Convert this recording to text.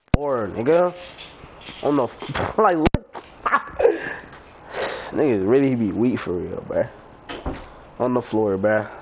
Or nigga, on the like what? Niggas really be weak for real, bruh. On the floor, bruh.